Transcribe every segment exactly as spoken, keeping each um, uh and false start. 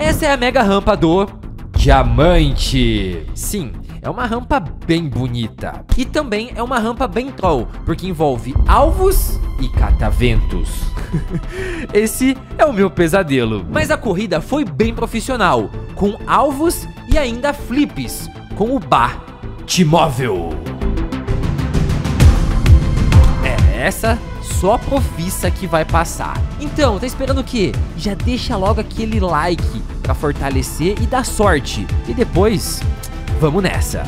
Essa é a mega rampa do diamante. Sim, é uma rampa bem bonita. E também é uma rampa bem troll, porque envolve alvos e cataventos. Esse é o meu pesadelo. Mas a corrida foi bem profissional, com alvos e ainda flips, com o Batimóvel. É essa só a profissa que vai passar. Então, tá esperando o quê? Já deixa logo aquele like pra fortalecer e dar sorte. E depois, vamos nessa.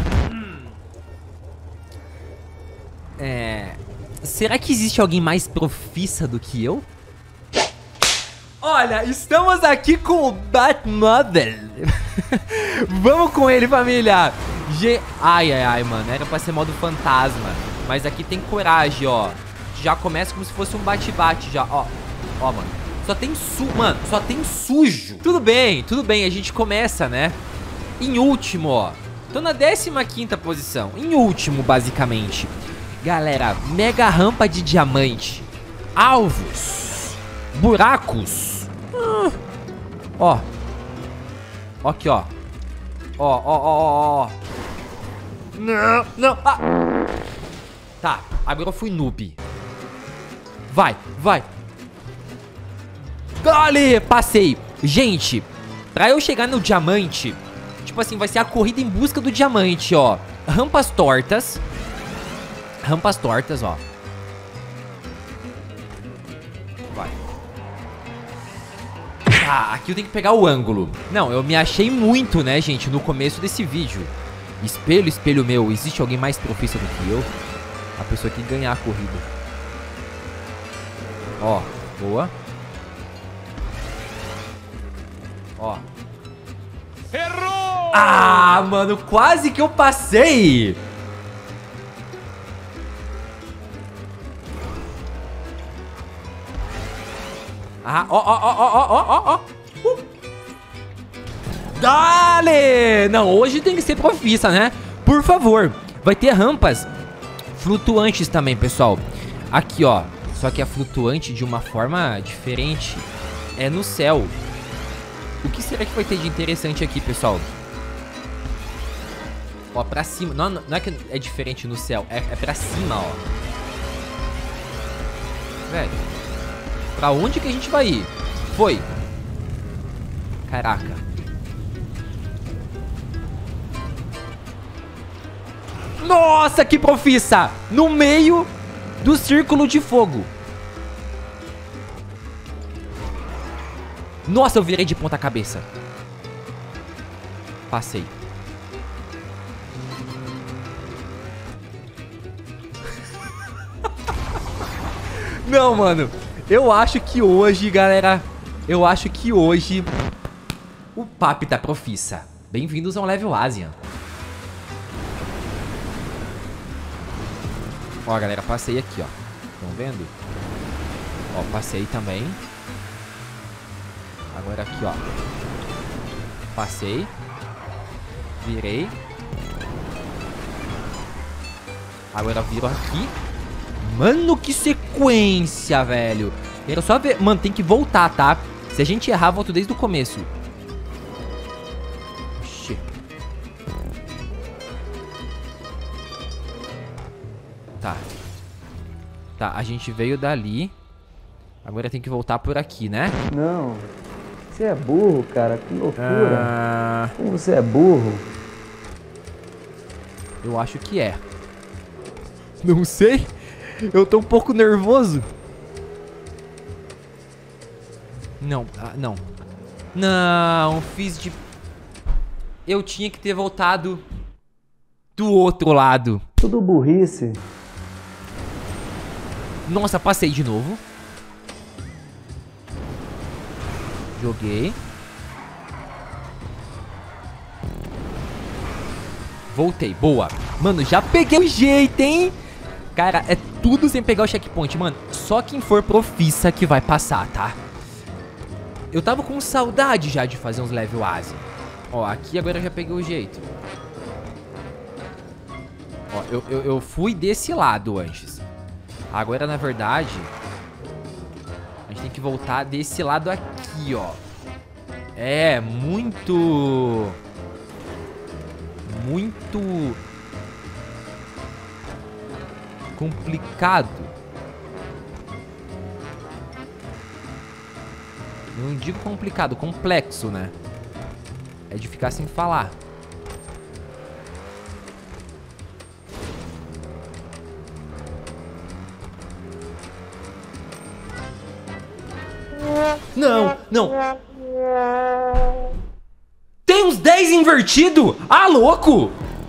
É... Será que existe alguém mais profissa do que eu? Olha, estamos aqui com o Batmóvel. Vamos com ele, família. G... Ai, ai, ai, mano. Era pra ser modo fantasma. Mas aqui tem coragem, ó. Já começa como se fosse um bate-bate já, ó. Ó, mano. Só tem su... Mano, só tem sujo. Tudo bem, tudo bem. A gente começa, né? Em último, ó. Tô na décima quinta posição. Em último, basicamente. Galera, mega rampa de diamante. Alvos. Buracos. Hum. Ó. Ó aqui, ó. Ó, ó, ó, ó, ó. Não, não. Ah. Tá, agora eu fui noob. Vai, vai. Dale, passei. Gente, pra eu chegar no diamante, tipo assim, vai ser a corrida em busca do diamante, ó. Rampas tortas. Rampas tortas, ó. Vai. Ah, aqui eu tenho que pegar o ângulo. Não, eu me achei muito, né, gente, no começo desse vídeo. Espelho, espelho meu, existe alguém mais profissa do que eu? A pessoa que ganhar a corrida. Ó, boa. Ó. Errou! Ah, mano, quase que eu passei. Ah, ó, ó, ó, ó, ó, ó, ó. Uh. Dale! Não, hoje tem que ser profissa, né? Por favor. Vai ter rampas flutuantes também, pessoal. Aqui, ó. Só que é flutuante de uma forma diferente. É no céu. O que será que vai ter de interessante aqui, pessoal? Ó, pra cima. Não, não é que é diferente no céu. É, é pra cima, ó. Velho. Pra onde que a gente vai ir? Foi. Caraca. Nossa, que profissa! No meio do círculo de fogo. Nossa, eu virei de ponta cabeça. Passei. Não, mano. Eu acho que hoje, galera, eu acho que hoje o papo tá profissa. Bem-vindos ao Level Asian. Ó, galera, passei aqui, ó. Estão vendo? Ó, passei também. Agora aqui, ó. Passei. Virei. Agora viro aqui. Mano, que sequência, velho. Quero só ver. Mano, tem que voltar, tá? Se a gente errar, volto desde o começo. Oxi. Tá. Tá, a gente veio dali. Agora tem que voltar por aqui, né? Não. Você é burro, cara. Que loucura. Ah... Como você é burro? Eu acho que é. Não sei. Eu tô um pouco nervoso. Não, ah, não. Não, fiz de... Eu tinha que ter voltado do outro lado. Tudo burrice. Nossa, passei de novo. Joguei. Voltei, boa. Mano, já peguei o jeito, hein? Cara, é tudo sem pegar o checkpoint, mano. Só quem for profissa que vai passar, tá? Eu tava com saudade já de fazer uns level Asian. Ó, aqui agora eu já peguei o jeito. Ó, eu, eu, eu fui desse lado antes. Agora, na verdade, a gente tem que voltar desse lado aqui, ó. É, muito... Muito... complicado. Não digo complicado, complexo, né? É de ficar sem falar. Não, não. Tem uns dez invertido? Ah, louco!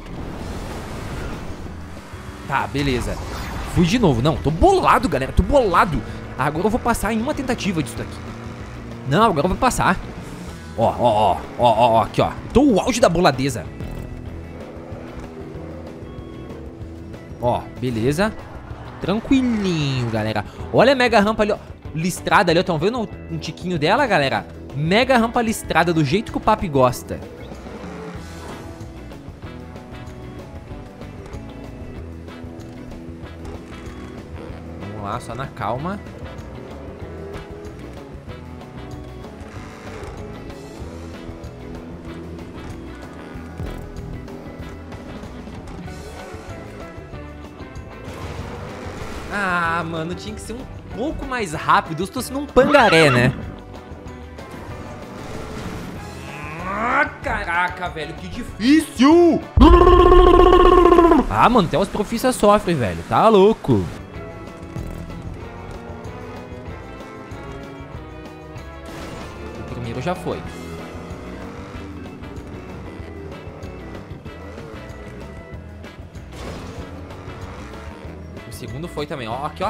Tá, beleza. Fui de novo. Não, tô bolado, galera. Tô bolado. Agora eu vou passar em uma tentativa disso daqui. Não, agora eu vou passar. Ó, ó, ó, ó, ó, aqui, ó. Tô o auge da boladeza. Ó, beleza. Tranquilinho, galera. Olha a mega rampa ali, ó. Listrada ali, ó. Tão vendo um tiquinho dela, galera? Mega rampa listrada do jeito que o papi gosta. Vamos lá, só na calma. Ah, mano, tinha que ser um pouco mais rápido. Eu estou sendo um pangaré, né? Ah, caraca, velho, que difícil! Ah, mano, até os profissas sofrem, velho. Tá louco. O primeiro já foi. O segundo foi também, ó, aqui, ó.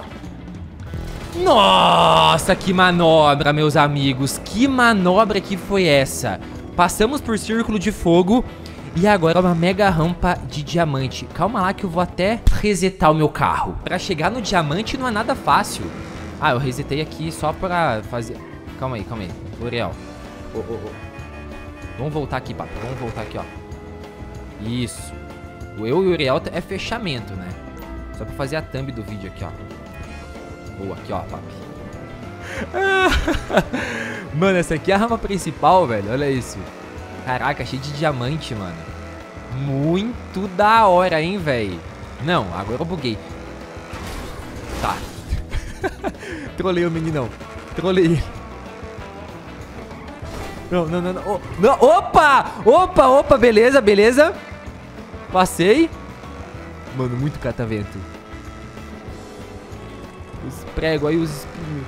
Nossa, que manobra, meus amigos. Que manobra que foi essa? Passamos por círculo de fogo e agora uma mega rampa de diamante. Calma lá que eu vou até resetar o meu carro. Pra chegar no diamante não é nada fácil. Ah, eu resetei aqui só pra fazer... Calma aí, calma aí. Uriel. Oh, oh, oh. Vamos voltar aqui, papo. Vamos voltar aqui, ó. Isso. O eu e o Uriel é fechamento, né? Só pra fazer a thumb do vídeo aqui, ó. Boa, aqui, ó, papi. Mano, essa aqui é a rampa principal, velho. Olha isso. Caraca, cheio de diamante, mano. Muito da hora, hein, velho. Não, agora eu buguei. Tá. Trolei o meninão. Trolei ele. Não, não, não, não. Oh, não. Opa! Opa, opa, beleza, beleza. Passei. Mano, muito catavento. Os pregos aí, os espinhos.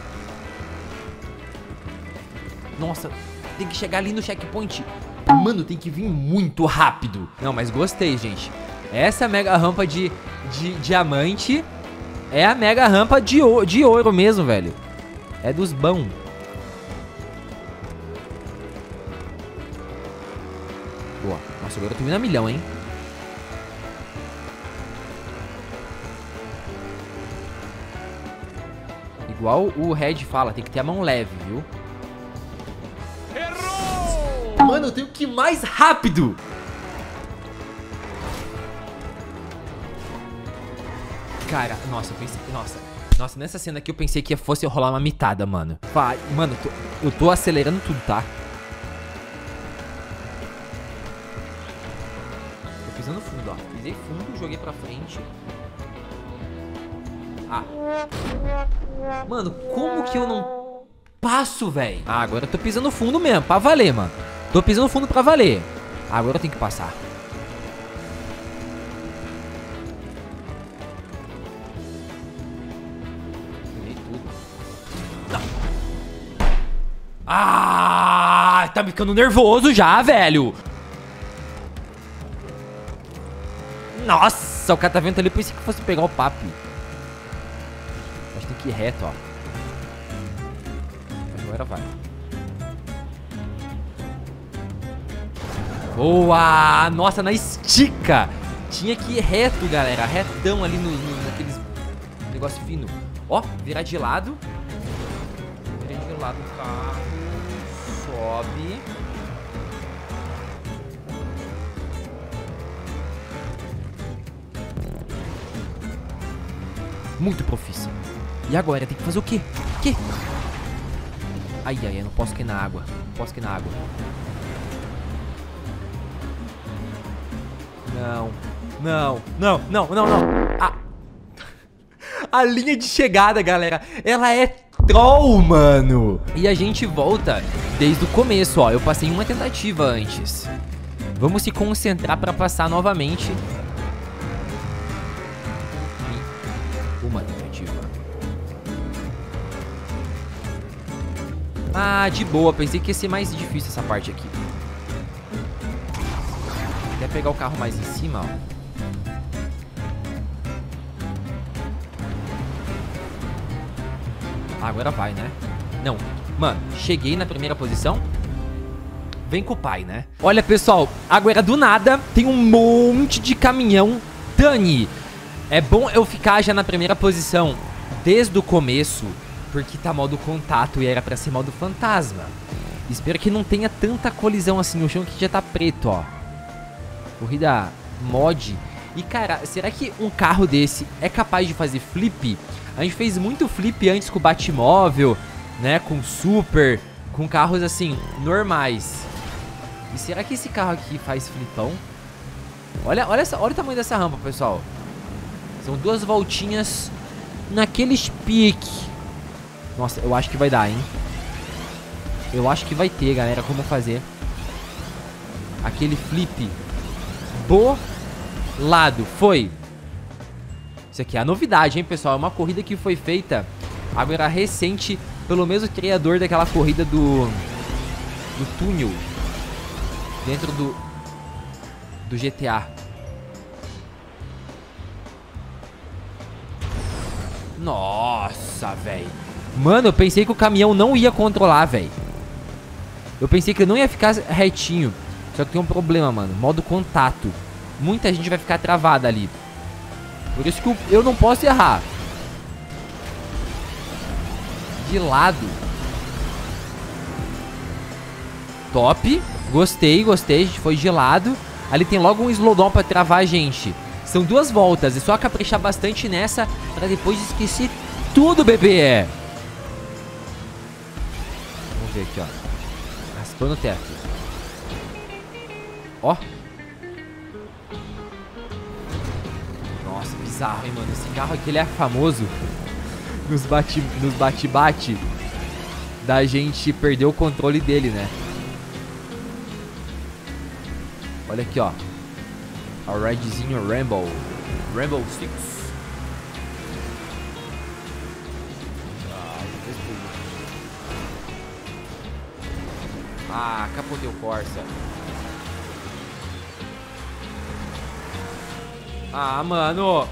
Nossa, tem que chegar ali no checkpoint. Mano, tem que vir muito rápido. Não, mas gostei, gente. Essa mega rampa de, de diamante é a mega rampa de, de ouro mesmo, velho. É dos bons. Boa. Nossa, agora eu tô vindo a milhão, hein? Igual o Red fala, tem que ter a mão leve, viu? Errou! Mano, eu tenho que ir mais rápido! Cara, nossa, eu pensei... Nossa, nossa, nessa cena aqui eu pensei que fosse rolar uma mitada, mano. Vai, mano, eu tô, eu tô acelerando tudo, tá? Tô pisando fundo, ó. Pisei fundo, joguei pra frente. Ah. Mano, como que eu não passo, velho? Ah, agora eu tô pisando fundo mesmo, pra valer, mano. Tô pisando fundo pra valer. Agora eu tenho que passar. Peguei tudo. Não. Ah, tá ficando nervoso já, velho. Nossa, o catavento ali, pensei que fosse pegar o papi. Acho que tem que ir reto, ó. Agora vai. Boa! Nossa, na estica! Tinha que ir reto, galera. Retão ali no, no, naqueles negócio fino. Ó, virar de lado. Virar de lado o carro. Sobe. Muito profissa. E agora? Tem que fazer o quê? O quê? Ai, ai, eu não posso cair na água. Posso ir na água. Não. Não. Não, não, não, não. Ah. A linha de chegada, galera, ela é troll, mano. E a gente volta desde o começo, ó. Eu passei uma tentativa antes. Vamos se concentrar pra passar novamente. E uma tentativa. Ah, de boa. Pensei que ia ser mais difícil essa parte aqui. Quer pegar o carro mais em cima, ó. Agora vai, né? Não. Mano, cheguei na primeira posição. Vem com o pai, né? Olha, pessoal, agora do nada tem um monte de caminhão. Dani, é bom eu ficar já na primeira posição desde o começo, porque tá modo contato e era pra ser modo fantasma. Espero que não tenha tanta colisão assim. O chão aqui já tá preto, ó. Corrida mod. E, cara, será que um carro desse é capaz de fazer flip? A gente fez muito flip antes com o Batmóvel, né? Com Super, com carros assim, normais. E será que esse carro aqui faz flipão? Olha, olha, essa, olha o tamanho dessa rampa, pessoal. São duas voltinhas naqueles pique. Nossa, eu acho que vai dar, hein? Eu acho que vai ter, galera, como fazer aquele flip bolado. Foi. Isso aqui é a novidade, hein, pessoal? É uma corrida que foi feita agora recente pelo mesmo criador daquela corrida do do túnel dentro do do G T A. Nossa, velho. Mano, eu pensei que o caminhão não ia controlar, velho. Eu pensei que ele não ia ficar retinho. Só que tem um problema, mano. Modo contato. Muita gente vai ficar travada ali. Por isso que eu não posso errar. De lado. Top. Gostei, gostei. A gente foi de lado. Ali tem logo um slowdown pra travar a gente. São duas voltas. É só caprichar bastante nessa pra depois esquecer tudo, bebê. Vamos ver aqui, ó. Raspando o teto. Ó. Nossa, bizarro, hein, mano. Esse carro aqui, ele é famoso nos bate, nos bate-bate da gente perder o controle dele, né? Olha aqui, ó. A Redzinho Rainbow. Rainbow Six. Ah, capotei o Corsa. Ah, mano.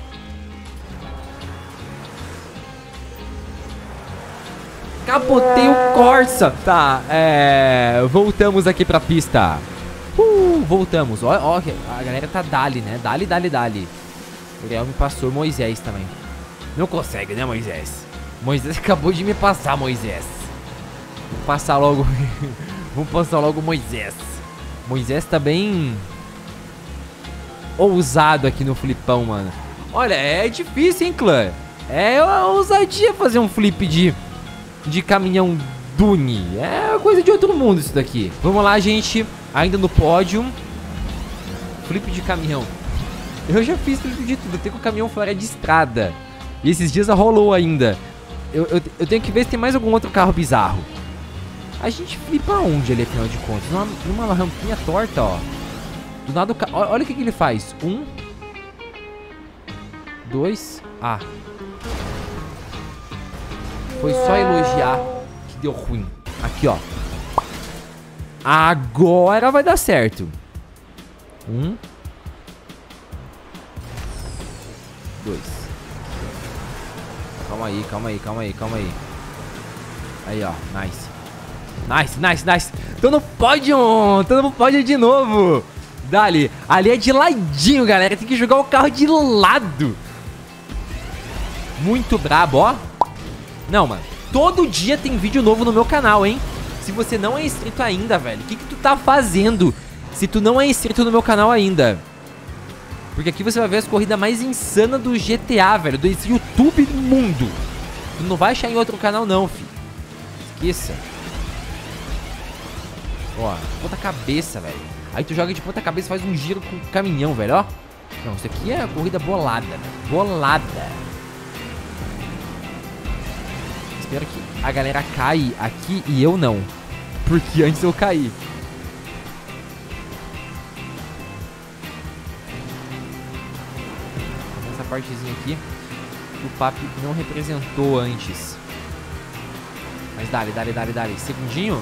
Capotei o Corsa. Tá, é... voltamos aqui pra pista. Uh, voltamos. Ó, ó, a galera tá dali, né? Dali, dali, dali. O Gael me passou. Moisés também. Não consegue, né, Moisés? Moisés acabou de me passar, Moisés. Vou passar logo. Vamos passar logo Moisés. Moisés tá bem ousado aqui no flipão, mano. Olha, é difícil, hein, clã? É ousadia fazer um flip de, de caminhão Dune. É coisa de outro mundo isso daqui. Vamos lá, gente. Ainda no pódio. Flip de caminhão. Eu já fiz flip de tudo. Eu tenho com o caminhão fora de estrada. E esses dias rolou ainda. Eu, eu, eu tenho que ver se tem mais algum outro carro bizarro. A gente flipa onde ali, afinal de contas? Numa, numa rampinha torta, ó. Do nada o carro... Olha o que, que ele faz. Um. Dois. Ah. Foi só elogiar que deu ruim. Aqui, ó. Agora vai dar certo. Um. Dois. Calma aí, calma aí, calma aí, calma aí. Aí, ó. Nice. Nice, nice, nice. Tô no pódio. Tô no pódio de novo. Dali. Ali é de ladinho, galera. Tem que jogar o carro de lado. Muito brabo, ó. Não, mano. Todo dia tem vídeo novo no meu canal, hein? Se você não é inscrito ainda, velho, o que que tu tá fazendo se tu não é inscrito no meu canal ainda? Porque aqui você vai ver as corridas mais insanas do G T A, velho. Do YouTube do mundo. Tu não vai achar em outro canal, não, filho. Esqueça. Ó, ponta cabeça, velho. Aí tu joga de ponta cabeça e faz um giro com o caminhão, velho, ó. Não, isso aqui é corrida bolada, velho. Bolada. Espero que a galera caia aqui e eu não. Porque antes eu caí. Essa partezinha aqui o Papi não representou antes. Mas dale, dale, dale, dale. Segundinho.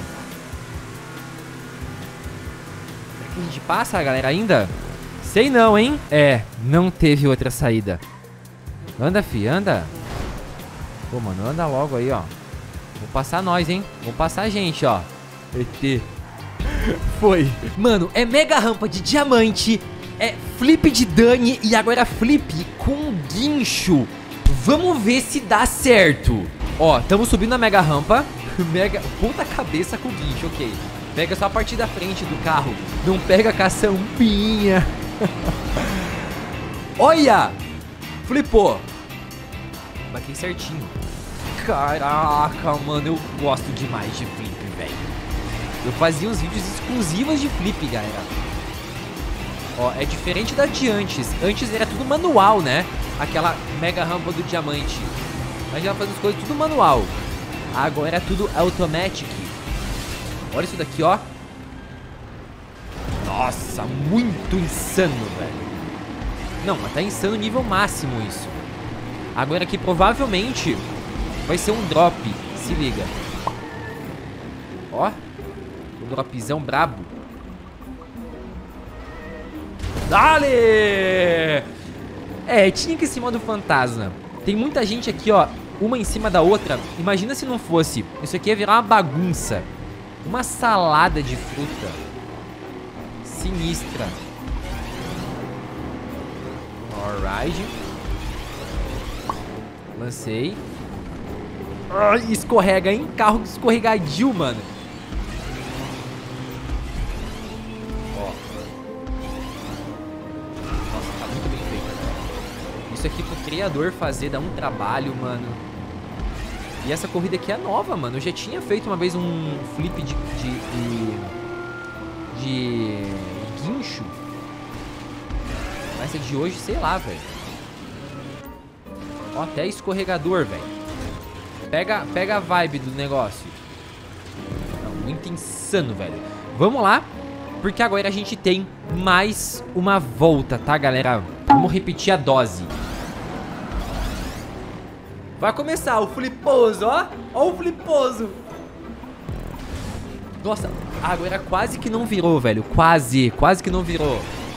Será que a gente passa, galera, ainda? Sei não, hein? É, não teve outra saída. Anda, fi, anda. Pô, mano, anda logo aí, ó. Vou passar nós, hein? Vou passar a gente, ó. E T. Foi. Mano, é mega rampa de diamante. É flip de Dani e agora flip com guincho. Vamos ver se dá certo. Ó, estamos subindo na mega rampa. Mega ponta cabeça com guincho, ok. Pega só a parte da frente do carro. Não pega a caçambinha. Olha! Flipou. Batei certinho. Caraca, mano, eu gosto demais de flip, velho. Eu fazia uns vídeos exclusivos de flip, galera. Ó, é diferente da de antes. Antes era tudo manual, né? Aquela mega rampa do diamante. Mas já faz as coisas tudo manual. Agora é tudo automatic. Olha isso daqui, ó. Nossa, muito insano, velho. Não, mas tá insano nível máximo isso. Agora aqui provavelmente vai ser um drop. Se liga. Ó. O dropzão brabo. Dale! É, tinha que ser modo fantasma. Tem muita gente aqui, ó, uma em cima da outra. Imagina se não fosse. Isso aqui ia virar uma bagunça. Uma salada de fruta. Sinistra. Alright. Lancei. Ai, escorrega, hein? Carro escorregadio, mano. Isso aqui pro criador fazer dá um trabalho, mano. E essa corrida aqui é nova, mano. Eu já tinha feito uma vez um flip de... De, de, de guincho. Mas essa de hoje, sei lá, velho. Ó, até escorregador, velho. Pega, pega a vibe do negócio. Não, muito insano, velho. Vamos lá. Porque agora a gente tem mais uma volta, tá, galera? Vamos repetir a dose. Vai começar o fliposo, ó. Ó o fliposo. Nossa, agora quase que não virou, velho. Quase, quase que não virou.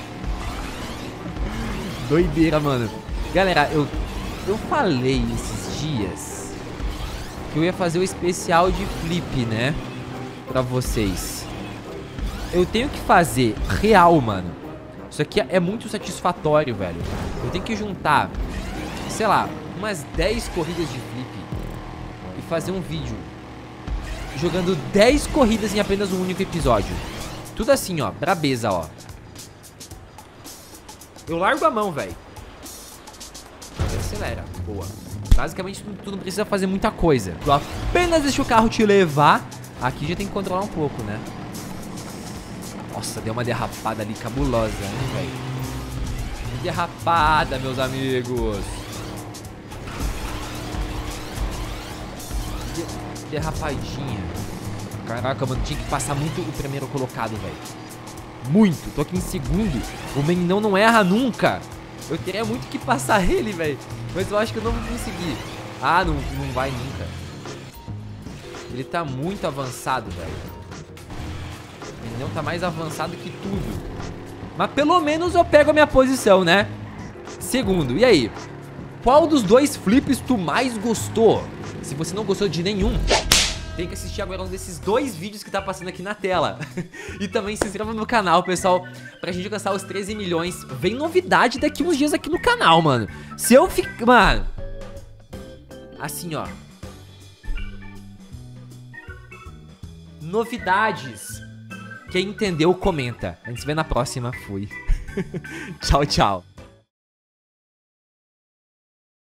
Doideira, mano. Galera, eu, eu falei esses dias que eu ia fazer o especial de flip, né? Pra vocês. Eu tenho que fazer real, mano. Isso aqui é muito satisfatório, velho. Eu tenho que juntar, sei lá, umas dez corridas de flip e fazer um vídeo jogando dez corridas em apenas um único episódio. Tudo assim, ó, brabeza, ó. Eu largo a mão, velho. Acelera, boa. Basicamente, tu, tu não precisa fazer muita coisa. Tu apenas deixa o carro te levar. Aqui já tem que controlar um pouco, né? Nossa, deu uma derrapada ali cabulosa, hein, velho? Derrapada, meus amigos. Derrapadinha. Caraca, mano, tinha que passar muito o primeiro colocado, velho. Muito, tô aqui em segundo. O meninão não erra nunca. Eu queria muito que passar ele, velho. Mas eu acho que eu não vou conseguir. Ah, não, não vai nunca. Ele tá muito avançado, velho. O meninão tá mais avançado que tudo. Mas pelo menos eu pego a minha posição, né? Segundo, e aí? Qual dos dois flips tu mais gostou? Se você não gostou de nenhum, tem que assistir agora um desses dois vídeos que tá passando aqui na tela. E também se inscreva no canal, pessoal, pra gente alcançar os treze milhões. Vem novidade daqui uns dias aqui no canal, mano. Se eu ficar... Mano... Assim, ó. Novidades. Quem entendeu, comenta. A gente se vê na próxima. Fui. Tchau, tchau.